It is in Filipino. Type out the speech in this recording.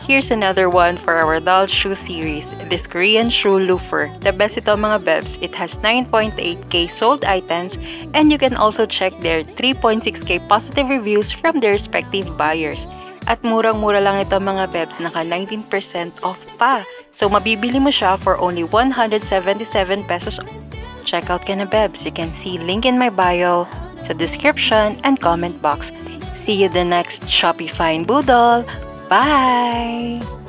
Here's another one for our doll shoe series, this Korean shoe Loafer. The best ito mga bebs, it has 9.8k sold items and you can also check their 3.6k positive reviews from their respective buyers. At murang-mura lang ito mga bebs, naka 19% off pa. So mabibili mo siya for only 177 pesos. Check out ka na bebs, you can see link in my bio, sa description and comment box. See you the next Shopee Fine Boodle. Bye!